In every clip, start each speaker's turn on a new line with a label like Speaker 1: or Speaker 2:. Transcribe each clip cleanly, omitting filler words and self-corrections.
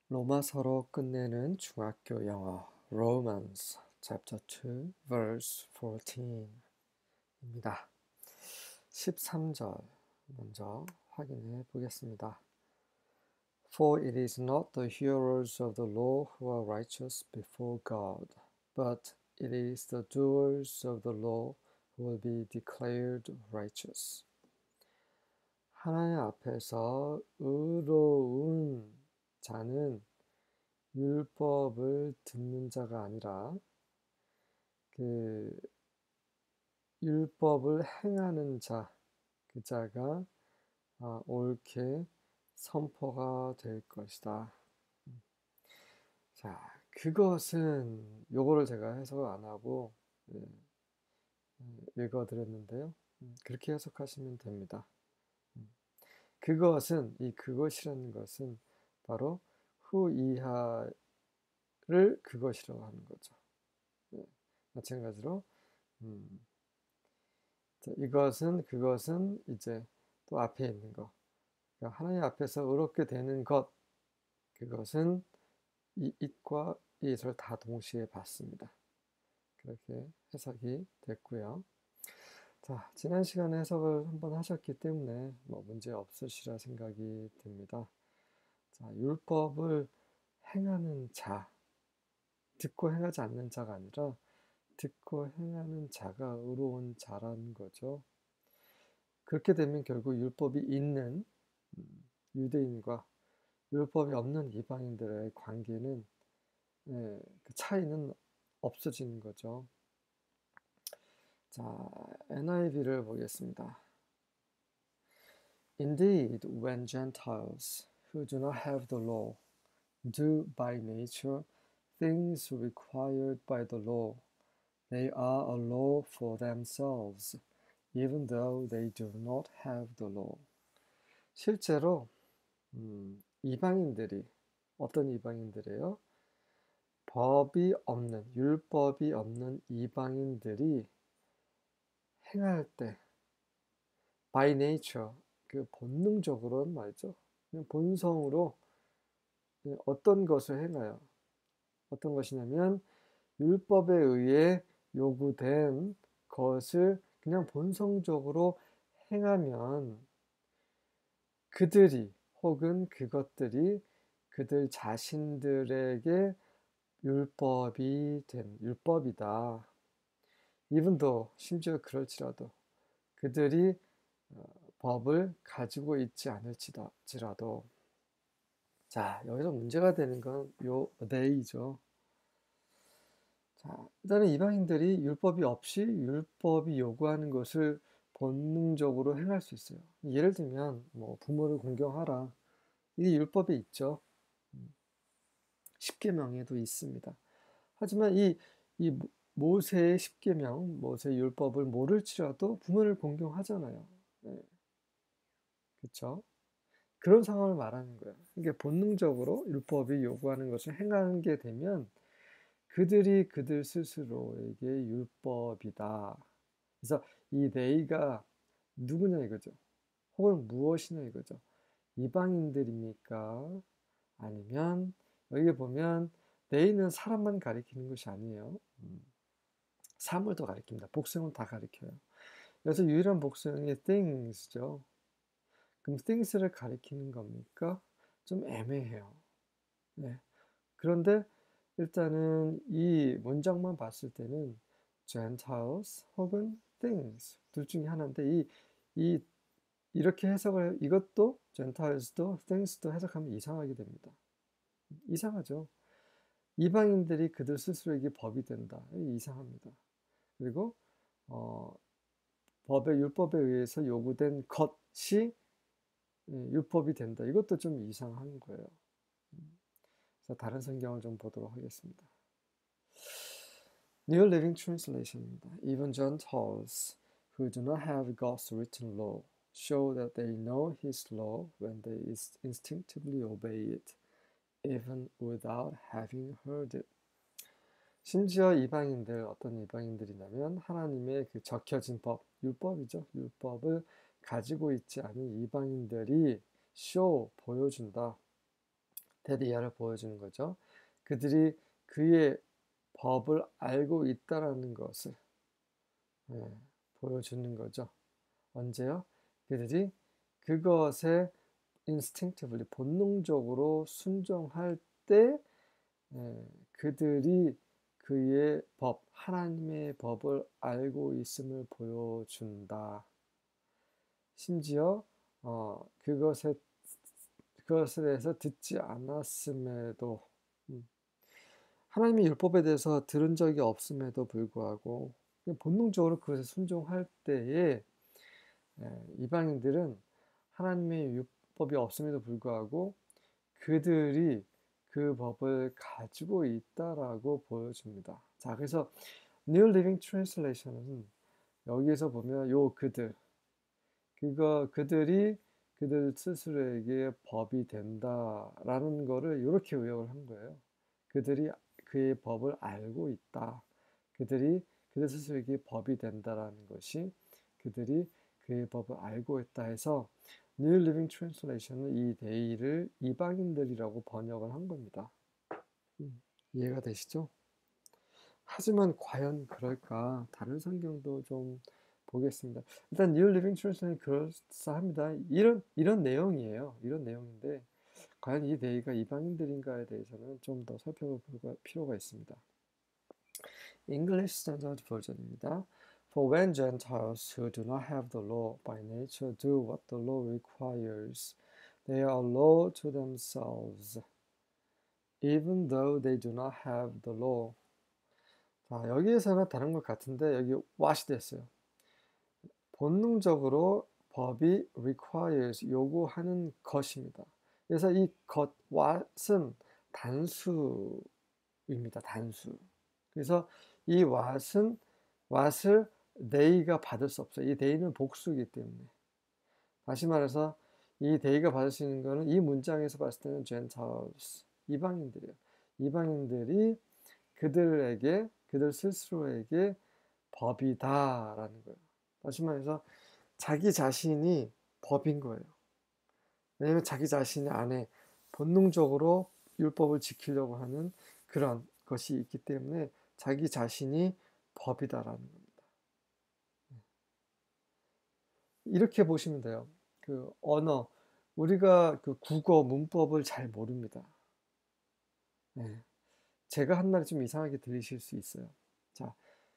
Speaker 1: 로마서로 끝내는 중학교 영어 Romans Chapter 2 Verse 14입니다. 13절 먼저 확인해 보겠습니다. For it is not the hearers of the law who are righteous before God, but it is the doers of the law who will be declared righteous. 하나님 앞에서 의로운 자는 율법을 듣는 자가 아니라 그 율법을 행하는 자, 그 자가 옳게 선포가 될 것이다. 자, 그것은 요거를 제가 해석을 안 하고 읽어드렸는데요. 그렇게 해석하시면 됩니다. 그것은 그것이라는 것은 바로 후이하를 그것이라고 하는 거죠. 마찬가지로 이것은 그것은 이제 또 앞에 있는 거. 그러니까 하나님 앞에서 의롭게 되는 것, 그것은 이 it과 이 it을 다 동시에 받습니다. 그렇게 해석이 됐고요. 자, 지난 시간에 해석을 한번 하셨기 때문에 뭐 문제 없으시라 생각이 듭니다. 자, 율법을 행하는 자, 듣고 행하지 않는 자가 아니라 듣고 행하는 자가 의로운 자라는 거죠. 그렇게 되면 결국 율법이 있는 유대인과 율법이 없는 이방인들의 관계는 그 차이는 없어지는 거죠. 자, NIV를 보겠습니다. Indeed, when Gentiles who do not have the law do by nature things required by the law, they are a law for themselves, even though they do not have the law. 실제로 이방인들이 어떤 이방인들이에요? 법이 없는, 율법이 없는 이방인들이 행할 때 by nature, 그 본능적으로는 말이죠. 그냥 본성으로 어떤 것을 행해요. 어떤 것이냐면 율법에 의해 요구된 것을 그냥 본성적으로 행하면 그들이 혹은 그것들이 그들 자신들에게 율법이다. even though, 심지어 그럴지라도 그들이 법을 가지고 있지 않을지라도. 자, 여기서 문제가 되는 건 요 they죠. 자, 일단은 이방인들이 율법이 없이 율법이 요구하는 것을 본능적으로 행할 수 있어요. 예를 들면 뭐 부모를 공경하라. 이게 율법에 있죠. 십계명에도 있습니다. 하지만 이 모세의 십계명, 모세의 율법을 모를지라도 부모를 공경하잖아요. 네. 그렇죠? 그런 상황을 말하는 거예요. 이게 본능적으로 율법이 요구하는 것을 행하게 되면 그들이 그들 스스로에게 율법이다. 그래서 이 they가 누구냐 이거죠. 혹은 무엇이냐 이거죠. 이방인들입니까? 아니면 여기 보면 they는 사람만 가리키는 것이 아니에요. 사물도 가리킵니다. 복수형은 다 가리켜요. 그래서 유일한 복수형이 things죠. 그럼 things를 가리키는 겁니까? 좀 애매해요. 네. 그런데 일단은 이 문장만 봤을 때는 Gentiles 혹은 things 둘 중에 하나인데 이렇게 해석을 이것도 Gentiles도 things도 해석하면 이상하게 됩니다. 이상하죠. 이방인들이 그들 스스로에게 법이 된다. 이상합니다. 그리고 법의 율법에 의해서 요구된 것이 율법이 된다. 이것도 좀 이상한 거예요. 그래서 다른 성경을 좀 보도록 하겠습니다. New Living Translation입니다. Even Gentiles who do not have God's written law show that they know His law when they instinctively obey it, even without having heard it. 심지어 이방인들, 어떤 이방인들이냐면 하나님의 그 적혀진 법, 율법이죠. 율법을 가지고 있지 않은 이방인들이 보여준다. 대리야를 보여주는 거죠. 그들이 그의 법을 알고 있다라는 것을 보여주는 거죠. 언제요? 그들이 그것에 instinctively 본능적으로 순종할 때 그들이 그의 법, 하나님의 법을 알고 있음을 보여준다. 심지어 그것에 대해서 듣지 않았음에도 하나님의 율법에 대해서 들은 적이 없음에도 불구하고 본능적으로 그것에 순종할 때에 이방인들은 하나님의 율법이 없음에도 불구하고 그들이 그 법을 가지고 있다라고 보여줍니다. 자, 그래서 New Living Translation은 여기에서 보면 요 그들이 그들 스스로에게 법이 된다라는 거를 이렇게 의역을 한 거예요. 그들이 그의 법을 알고 있다. 그들이 그들 스스로에게 법이 된다라는 것이 그들이 그의 법을 알고 있다 해서 New Living Translation은 이 데이를 이방인들이라고 번역을 한 겁니다. 이해가 되시죠? 하지만 과연 그럴까? 다른 성경도 좀 보겠습니다. 일단 New Living Translation이 그럴싸합니다. 이런 내용이에요. 이런 내용인데 과연 이 데이가 이방인들인가에 대해서는 좀 더 살펴볼 필요가 있습니다. English Standard Version입니다. For when Gentiles who do not have the law by nature do what the law requires, they are law to themselves, even though they do not have the law. 자, 여기에서는 다른 것 같은데 여기 what이 됐어요. 본능적으로 법이 requires, 요구하는 것입니다. 그래서 이 것, what은 단수입니다. 단수. 그래서 이 what을 they가 받을 수 없어요. 이 they는 복수이기 때문에. 다시 말해서 이 they가 받을 수 있는 거는 이 문장에서 봤을 때는 Gentiles, 이방인들이에요. 이방인들이 그들 스스로에게 법이다라는 거예요. 다시 말해서 자기 자신이 법인 거예요. 왜냐하면 자기 자신 안에 본능적으로 율법을 지키려고 하는 그런 것이 있기 때문에 자기 자신이 법이다라는 겁니다. 이렇게 보시면 돼요. 그 언어, 우리가 그 국어 문법을 잘 모릅니다. 네. 제가 한 말이 좀 이상하게 들리실 수 있어요. 자,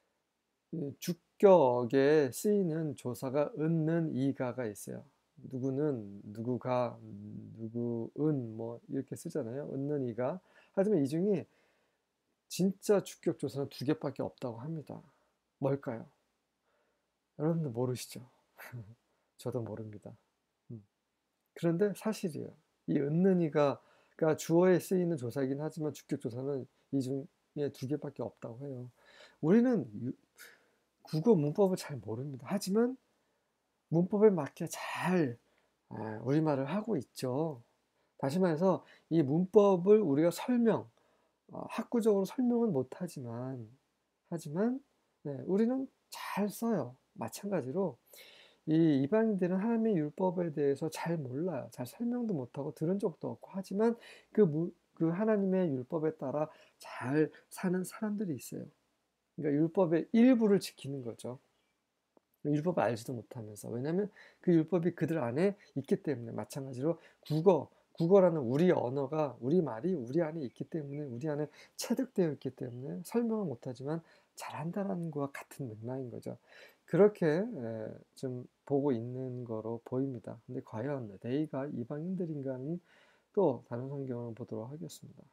Speaker 1: 주격에 쓰이는 조사가 은는 이가가 있어요. 누구는 누구가 누구은 뭐 이렇게 쓰잖아요. 은는 이가. 하지만 이 중에 진짜 주격 조사는 두 개밖에 없다고 합니다. 뭘까요? 여러분들 모르시죠? 저도 모릅니다. 그런데 사실이에요. 이 은는 이가 주어에 쓰이는 조사이긴 하지만 주격 조사는 이 중에 두 개밖에 없다고 해요. 우리는 국어 문법을 잘 모릅니다. 하지만 문법에 맞게 잘 우리말을 하고 있죠. 다시 말해서 이 문법을 우리가 학구적으로 설명은 못하지만 네, 우리는 잘 써요. 마찬가지로 이 이방인들은 하나님의 율법에 대해서 잘 몰라요. 잘 설명도 못하고 들은 적도 없고 하지만 그 하나님의 율법에 따라 잘 사는 사람들이 있어요. 그러니까 율법의 일부를 지키는 거죠. 율법을 알지도 못하면서. 왜냐하면 그 율법이 그들 안에 있기 때문에. 마찬가지로 국어라는 우리 언어가, 우리 말이 우리 안에 있기 때문에, 우리 안에 체득되어 있기 때문에 설명은 못하지만 잘한다라는 것과 같은 맥락인 거죠. 그렇게 좀 보고 있는 거로 보입니다. 근데 과연 네이가 이방인들인가는 또 다른 성경을 보도록 하겠습니다.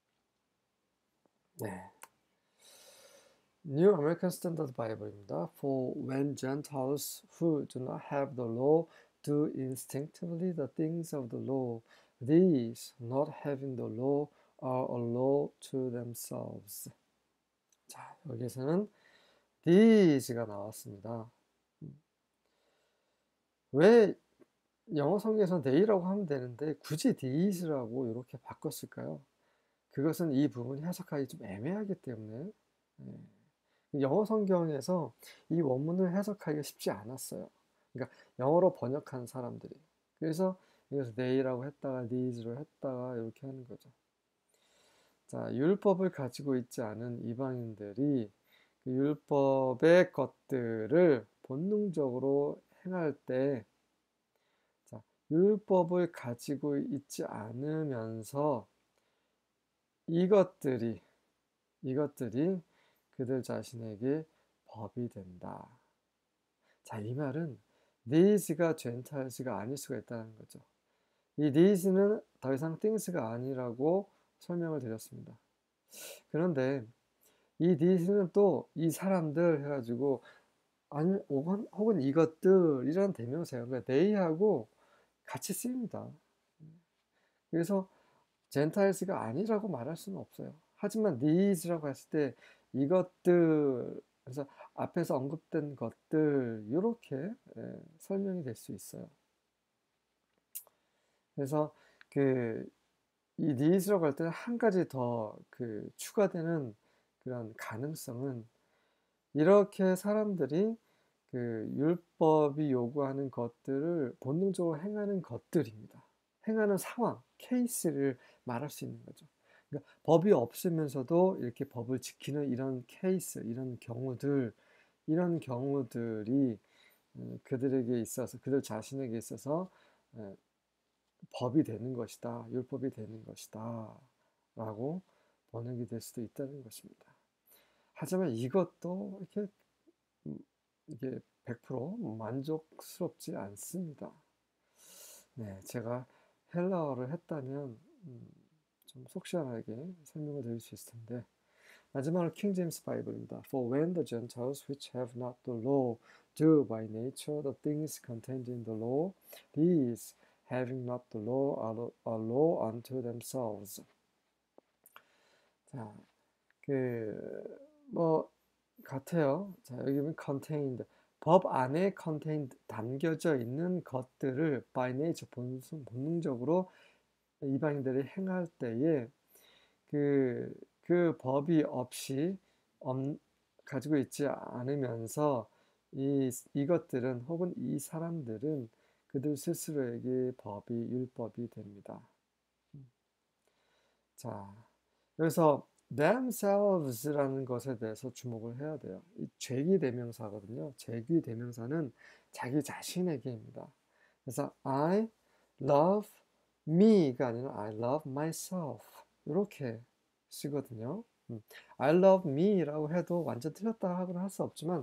Speaker 1: 네. New American Standard Bible입니다. For when Gentiles who do not have the law do instinctively the things of the law, these, not having the law, are a law to themselves. 자, 여기서는 these가 나왔습니다. 왜 영어 성경에서는 they라고 하면 되는데 굳이 these라고 이렇게 바꿨을까요? 그것은 이 부분이 해석하기 좀 애매하기 때문에 영어 성경에서 이 원문을 해석하기가 쉽지 않았어요. 그러니까 영어로 번역한 사람들이. 그래서 여기서 they라고 했다가 these로 했다가 이렇게 하는 거죠. 자, 율법을 가지고 있지 않은 이방인들이 그 율법의 것들을 본능적으로 행할 때, 자, 율법을 가지고 있지 않으면서 이것들이 그들 자신에게 법이 된다. 자, 이 말은 these가 gentiles가 아닐 수가 있다는 거죠. 이 these는 더 이상 things가 아니라고 설명을 드렸습니다. 그런데 이 these는 또 이 사람들 해가지고 아니 혹은 이것들 이런 대명사예요. 그러니까 they하고 같이 쓰입니다. 그래서 gentiles가 아니라고 말할 수는 없어요. 하지만 these라고 했을 때 이것들, 그래서 앞에서 언급된 것들 이렇게 설명이 될 수 있어요. 그래서 이 these라고 할 때는 한 가지 더 추가되는 그런 가능성은 이렇게 사람들이 율법이 요구하는 것들을 본능적으로 행하는 것들입니다. 행하는 상황, 케이스를 말할 수 있는 거죠. 그러니까 법이 없으면서도 이렇게 법을 지키는 이런 케이스, 이런 경우들이 그들에게 있어서, 그들 자신에게 있어서 법이 되는 것이다, 율법이 되는 것이다 라고 번역이 될 수도 있다는 것입니다. 하지만 이것도 이게 100% 만족스럽지 않습니다. 네, 제가 헬라어를 했다면 좀 속 시원하게 설명을 드릴 수 있을 텐데, 마지막으로 킹 제임스 바이블입니다. For when the Gentiles which have not the law do by nature the things contained in the law, these having not the law are law unto themselves. 자, 뭐 같아요. 자, 여기 보면 contained, 법 안에 contained, 담겨져 있는 것들을 by nature, 본능적으로 이방인들이 행할 때에 그 법이 없이 가지고 있지 않으면서 이것들은 혹은 이 사람들은 그들 스스로에게 율법이 됩니다. 자, 그래서 themselves라는 것에 대해서 주목을 해야 돼요. 이 죄기 대명사거든요. 죄기 대명사는 자기 자신에게입니다. 그래서 I love me가 아니라 I love myself 이렇게 쓰거든요. I love me라고 해도 완전 틀렸다 하고는 할 수 없지만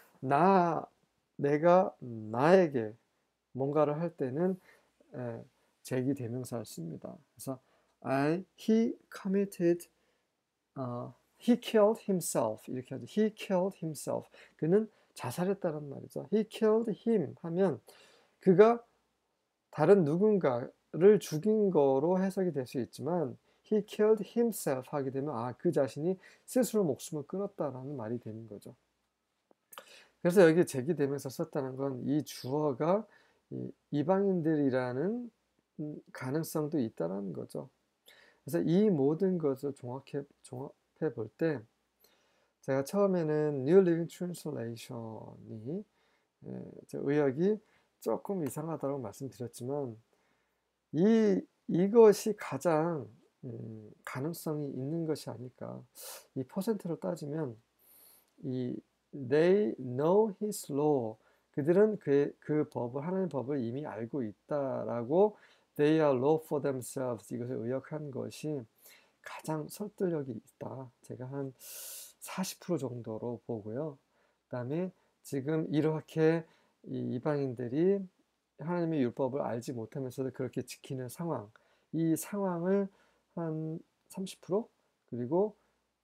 Speaker 1: 내가 나에게 뭔가를 할 때는 제기 대명사를 씁니다. 그래서 he committed, he killed himself 이렇게 하죠. He killed himself. 그는 자살했다는 말이죠. He killed him 하면 그가 다른 누군가를 죽인 거로 해석이 될 수 있지만 he killed himself 하게 되면 그 자신이 스스로 목숨을 끊었다라는 말이 되는 거죠. 그래서 여기 제기되면서 썼다는 건 이 주어가 이방인들이라는 가능성도 있다는 거죠. 그래서 이 모든 것을 종합해 볼 때 제가 처음에는 New Living Translation이 의역이 조금 이상하다고 말씀드렸지만 이것이 가장 가능성이 있는 것이 아닐까. 이 퍼센트로 따지면 they know his law, 그들은 그 법을, 하나님의 법을 이미 알고 있다라고 they are law for themselves, 이것을 의역한 것이 가장 설득력이 있다. 제가 한 40% 정도로 보고요. 그 다음에 지금 이렇게 이방인들이 하나님의 율법을 알지 못하면서도 그렇게 지키는 상황, 이 상황을 한 30%, 그리고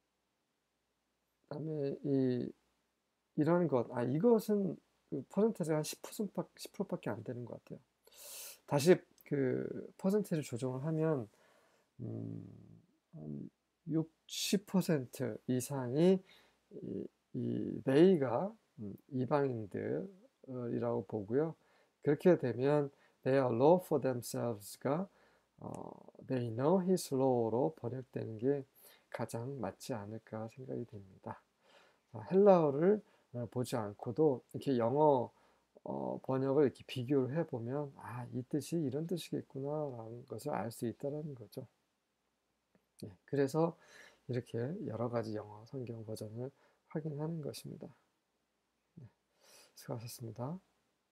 Speaker 1: 그다음에 이런 것, 이것은 퍼센테이지가 한 10%밖에 안 되는 것 같아요. 다시 퍼센테이지를 조정을 하면 한 60% 이상이 they가 이방인들이라고 보고요. 그렇게 되면 they are law for themselves가 they know his law로 번역되는 게 가장 맞지 않을까 생각이 됩니다. 헬라어를 보지 않고도 이렇게 영어 번역을 이렇게 비교를 해보면 이 뜻이 이런 뜻이겠구나라는 것을 알 수 있다는 거죠. 예, 그래서 이렇게 여러 가지 영어 성경 버전을 확인하는 것입니다. 네, 수고하셨습니다.